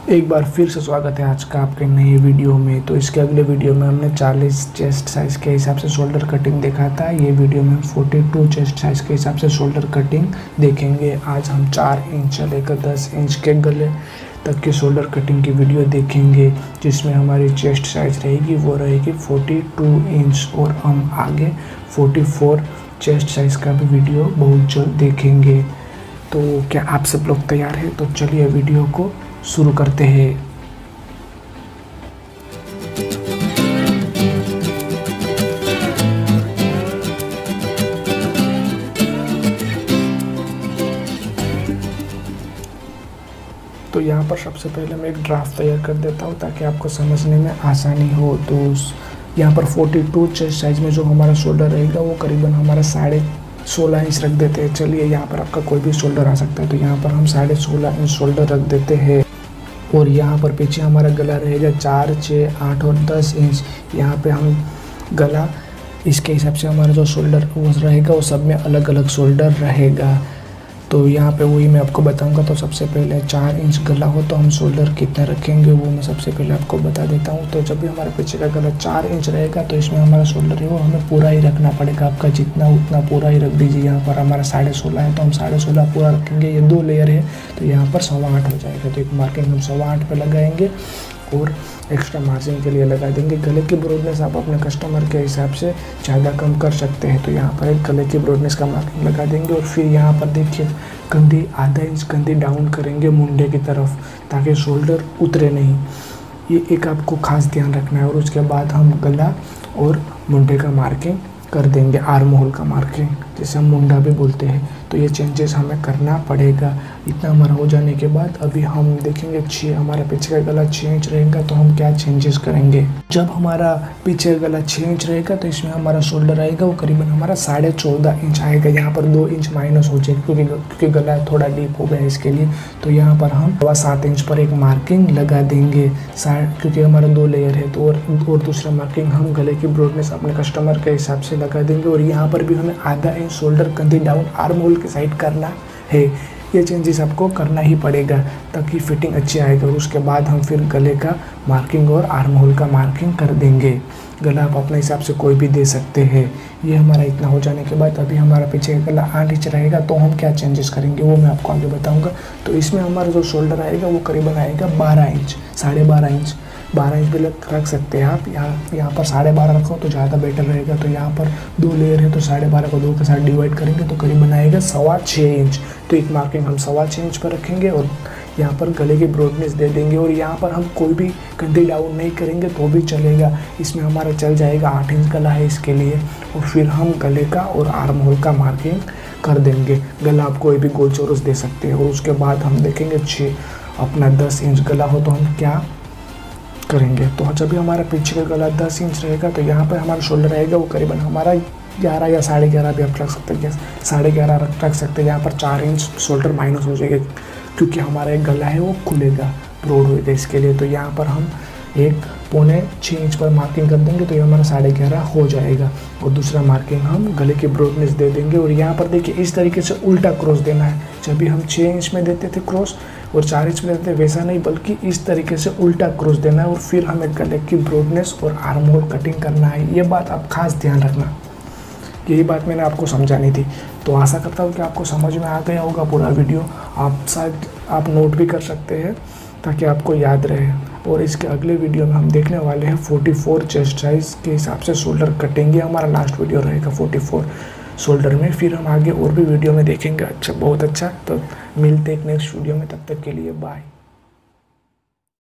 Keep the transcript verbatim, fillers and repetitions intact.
एक बार फिर से स्वागत है आज का आपके नए वीडियो में। तो इसके अगले वीडियो में हमने चालीस चेस्ट साइज़ के हिसाब से शोल्डर कटिंग देखा था। ये वीडियो में हम बयालीस चेस्ट साइज़ के हिसाब से शोल्डर कटिंग देखेंगे। आज हम चार इंच से लेकर दस इंच के गले तक के शोल्डर कटिंग की वीडियो देखेंगे, जिसमें हमारी चेस्ट साइज़ रहेगी वो रहेगी बयालीस इंच और हम आगे चौवालीस चेस्ट साइज़ का भी वीडियो बहुत जल्द देखेंगे। तो क्या आप सब लोग तैयार हैं? तो चलिए वीडियो को शुरू करते हैं। तो यहाँ पर सबसे पहले मैं एक ड्राफ्ट तैयार कर देता हूँ ताकि आपको समझने में आसानी हो। तो यहाँ पर बयालीस चेस्ट साइज में जो हमारा शोल्डर रहेगा वो करीबन हमारा साढ़े सोलह इंच रख देते हैं। चलिए, यहाँ पर आपका कोई भी शोल्डर आ सकता है, तो यहाँ पर हम साढ़े सोलह इंच शोल्डर रख देते हैं। और यहाँ पर पीछे हमारा गला रहेगा चार, छः, आठ और दस इंच। यहाँ पे हम गला इसके हिसाब से हमारा जो शोल्डर वो रहेगा वो सब में अलग अलग शोल्डर रहेगा। तो यहाँ पे वही मैं आपको बताऊंगा। तो सबसे पहले चार इंच गला हो तो हम शोल्डर कितना रखेंगे वो मैं सबसे पहले आपको बता देता हूँ। तो जब भी हमारे पीछे का गला चार इंच रहेगा तो इसमें हमारा शोल्डर है वो हमें पूरा ही रखना पड़ेगा। आपका जितना उतना पूरा ही रख दीजिए। यहाँ पर हमारा साढ़े सोलह है तो हम साढ़े सोलह पूरा रखेंगे। ये दो लेयर है तो यहाँ पर सवा आठ हो जाएगा। तो एक मार्किंग हम सवा आठ पे लगाएंगे और एक्स्ट्रा मार्जिन के लिए लगा देंगे। गले की ब्रॉडनेस आप अपने कस्टमर के हिसाब से ज़्यादा कम कर सकते हैं। तो यहाँ पर एक गले की ब्रॉडनेस का मार्किंग लगा देंगे और फिर यहाँ पर देखिए कंधी आधा इंच कंधी डाउन करेंगे मुंडे की तरफ, ताकि शोल्डर उतरे नहीं। ये एक आपको खास ध्यान रखना है। और उसके बाद हम गला और मुंडे का मार्किंग कर देंगे, आर्म होल का मार्किंग जिसे हम मुंडा भी बोलते हैं। तो ये चेंजेस हमें करना पड़ेगा। इतना हमारा हो जाने के बाद अभी हम देखेंगे छः हमारा पीछे का गला छः इंच रहेगा तो हम क्या चेंजेस करेंगे। जब हमारा पीछे का गला छः इंच रहेगा तो इसमें हमारा शोल्डर आएगा वो करीबन हमारा साढ़े चौदह इंच आएगा। यहाँ पर दो इंच माइनस हो जाएगा क्योंकि क्योंकि गला थोड़ा डीप हो गया इसके लिए। तो यहाँ पर हम सवा सात इंच पर एक मार्किंग लगा देंगे क्योंकि हमारा दो लेयर है। तो और, और दूसरा मार्किंग हम गले की ब्रॉडनेस अपने कस्टमर के हिसाब से लगा देंगे। और यहाँ पर भी हमें आधा इंच शोल्डर कंधी डाउन आर्म होल की साइड करना है। ये चेंजेस आपको करना ही पड़ेगा ताकि फिटिंग अच्छी आएगा। और उसके बाद हम फिर गले का मार्किंग और आर्म होल का मार्किंग कर देंगे। गला आप अपने हिसाब से कोई भी दे सकते हैं। ये हमारा इतना हो जाने के बाद अभी हमारा पीछे का गला आठ इंच रहेगा तो हम क्या चेंजेस करेंगे वो मैं आपको आगे बताऊंगा। तो इसमें हमारा जो शोल्डर आएगा वो करीबन आएगा बारह इंच, साढ़े बारह इंच बारह इंच भी रख सकते हैं आप। यहाँ यहाँ पर साढ़े बारह रखो तो ज़्यादा बेटर रहेगा। तो यहाँ पर दो लेयर है तो साढ़े बारह को दो के साथ डिवाइड करेंगे तो करीबन आएगा सवा छः इंच। तो एक मार्किंग हम सवा छः इंच पर रखेंगे और यहाँ पर गले की ब्रॉडनेस दे देंगे। और यहाँ पर हम कोई भी कंधी डाउन नहीं करेंगे तो भी चलेगा। इसमें हमारा चल जाएगा आठ इंच गला है इसके लिए। और फिर हम गले का और आर्म होल का मार्किंग कर देंगे। गला आप कोई भी गोल चौरस दे सकते हैं। और उसके बाद हम देखेंगे छः अपना दस इंच गला हो तो हम क्या करेंगे। तो जब भी हमारा पीछे का गला दस इंच रहेगा तो यहाँ पर हमारा शोल्डर रहेगा वो करीबन हमारा ग्यारह या साढ़े ग्यारह भी आप रख सकते हैं। साढ़े ग्यारह रख रख सकते हैं। यहाँ पर चार इंच शोल्डर माइनस हो जाएगा क्योंकि हमारा एक गला है वो खुलेगा, ब्रॉड होगा इसके लिए। तो यहाँ पर हम एक पौने छः इंच पर मार्किंग कर देंगे तो ये हमारा साढ़े ग्यारह हो जाएगा। और दूसरा मार्किंग हम गले की ब्रॉडनेस दे देंगे। और यहाँ पर देखिए इस तरीके से उल्टा क्रॉस देना है। जब भी हम छः इंच में देते थे क्रॉस और चार इंच में देते थे वैसा नहीं, बल्कि इस तरीके से उल्टा क्रॉस देना है। और फिर हमें गले की ब्रॉडनेस और आर्म होल कटिंग करना है। ये बात आप खास ध्यान रखना। यही बात मैंने आपको समझानी थी। तो आशा करता हूँ कि आपको समझ में आ गया होगा पूरा वीडियो। आप शायद आप नोट भी कर सकते हैं ताकि आपको याद रहे। और इसके अगले वीडियो में हम देखने वाले हैं चौवालीस चेस्ट साइज़ के हिसाब से शोल्डर कटेंगे। हमारा लास्ट वीडियो रहेगा चौवालीस शोल्डर में। फिर हम आगे और भी वीडियो में देखेंगे। अच्छा, बहुत अच्छा। तो मिलते हैं एक नेक्स्ट वीडियो में, तब तक के लिए बाय।